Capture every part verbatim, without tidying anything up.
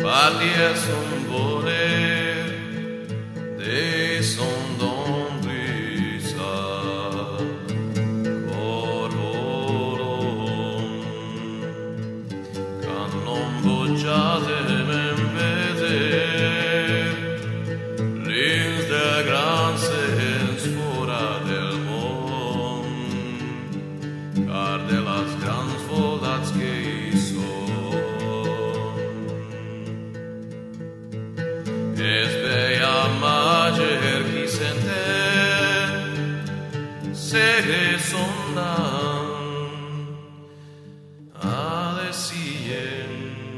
Partir son voler de son don brisa corvolon can non bocciate men veder lins de gran sens fora del món car de las grans volats que hi són es bella mager qui senten segre sondan adesien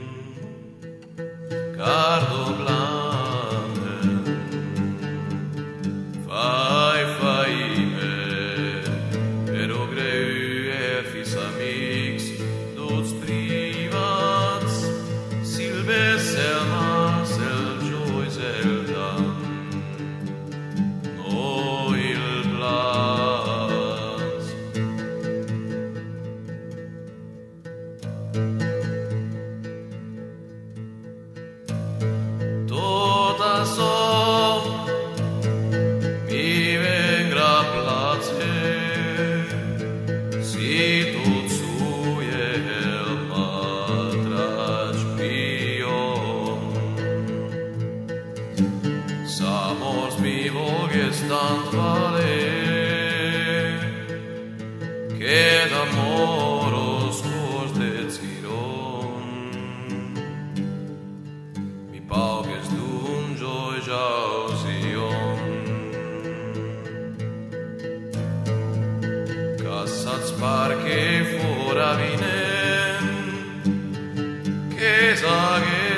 cardo blamen fai fai me pero greu er fis amics tots privats silves el mas el jois el dam no il blas tota som mi vengra placer si tot suje el matrač pion Samors mi voges tant valer que d'amoros cors deciron mi pauges d'un joi jausion cassats parce fora vinen che saghe